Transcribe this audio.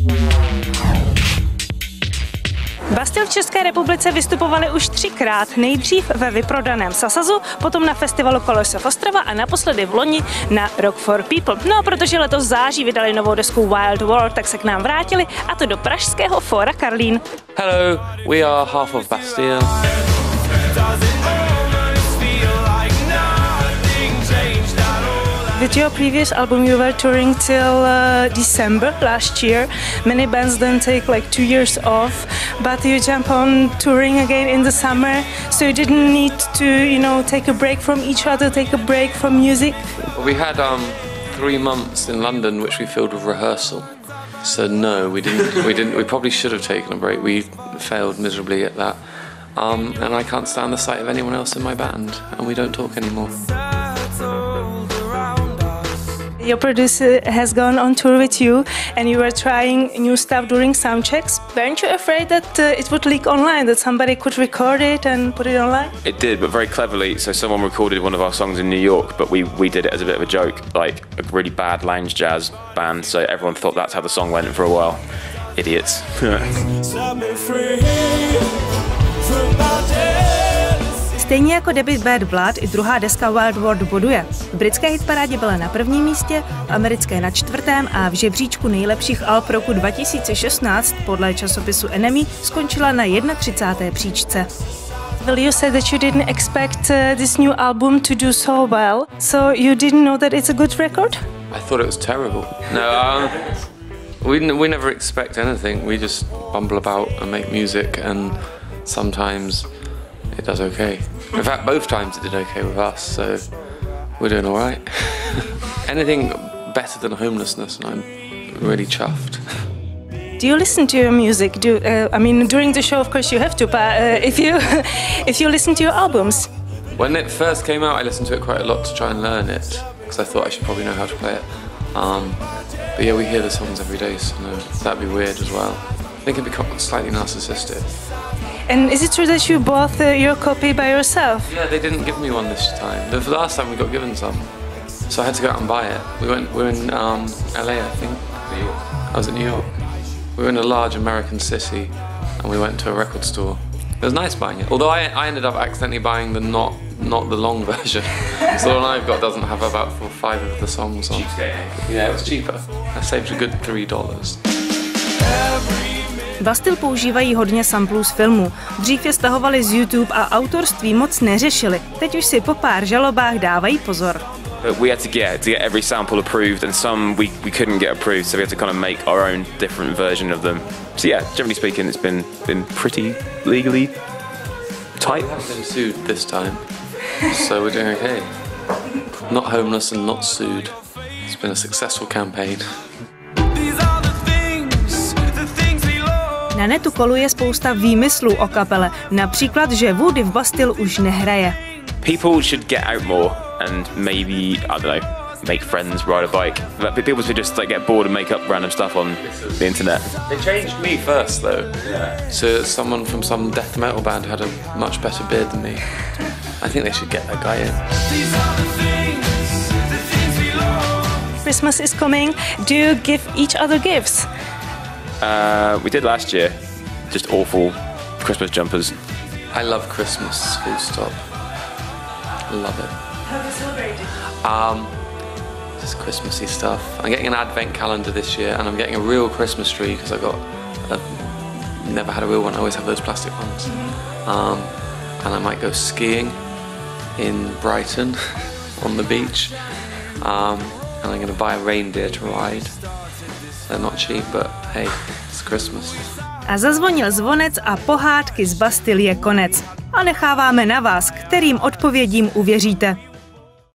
Bastille v České republice vystupovali už 3krát, nejdřív ve vyprodaném Sasazu, potom na festivalu Colors of Ostrava a naposledy v loni na Rock for People. No a protože letos září vydali novou desku Wild World, tak se k nám vrátili, a to do pražského Fóra Karlín. Hello, we are half of Bastille. With your previous album, you were touring till December last year. Many bands then take like 2 years off, but you jump on touring again in the summer, so you didn't need to, you know, take a break from each other, take a break from music. We had 3 months in London, which we filled with rehearsal. So no, we didn't. We probably should have taken a break. We failed miserably at that, and I can't stand the sight of anyone else in my band, and we don't talk anymore. Your producer has gone on tour with you, and you were trying new stuff during sound checks. Weren't you afraid that it would leak online, that somebody could record it and put it online? It did, but very cleverly. So someone recorded one of our songs in New York, but we did it as a bit of a joke, like a really bad lounge jazz band. So everyone thought that's how the song went for a while. Idiots. Stejně jako debut Bad Blood, i druhá deska Wild World boduje. V britské hitparádě byla na 1. místě, v americké na 4. a v žebříčku nejlepších alb roku 2016 podle časopisu NME skončila na 31. příčce. Well, you said that you didn't expect this new album to do so well, so you didn't know that it's a good record? I thought it was terrible. No, we never expect anything. We just bumble about and make music, and sometimes it does okay. In fact, both times it did okay with us, so we're doing all right. Anything better than homelessness, and I'm really chuffed. Do you listen to your music? I mean, during the show, of course, you have to. But if you listen to your albums, when it first came out, I listened to it quite a lot to try and learn it, because I thought I should probably know how to play it. But yeah, we hear the songs every day, so no, that'd be weird as well. I think it'd be slightly narcissistic. And is it true that you bought your copy by yourself? Yeah, they didn't give me one this time. The last time we got given some, so I had to go out and buy it. We were in LA, I think. New York. I was in New York. We were in a large American city, and we went to a record store. It was nice buying it. Although I ended up accidentally buying the not the long version. So the one I've got doesn't have about 4 or 5 of the songs on. Yeah, it was cheaper. I saved a good $3. Bastille používají hodně samplů z filmů. Dřív je stahovali z YouTube a autorství moc neřešili. Teď už si po pár žalobách dávají pozor. But we had to get every sample approved, and some we couldn't get approved, so we had to kind of make our own different version of them. So yeah, generally speaking, it's been pretty legally tight. We haven't been sued this time, so we're doing okay. Not homeless and not sued. It's been a successful campaign. Na netu koluje spousta výmyslů o kapele, například, že Woody v Bastille už nehraje. People should get out more and maybe, I don't know, make friends, ride a bike. People should just like get bored and make up random stuff on the internet. They changed me first though. Yeah. So someone from some death metal band had a much better beard than me. I think they should get that guy in. Christmas is coming. Do you give each other gifts? We did last year. Just awful Christmas jumpers. I love Christmas, full stop. Love it. How do you celebrate it? Just Christmassy stuff. I'm getting an advent calendar this year, and I'm getting a real Christmas tree because never had a real one. I always have those plastic ones. And I might go skiing in Brighton on the beach. And I'm going to buy a reindeer to ride. They're not cheap, but hey, it's Christmas. A zazvonil zvonec a pohádky z Bastille je konec. A necháváme na vás, kterým odpovědím uvěříte.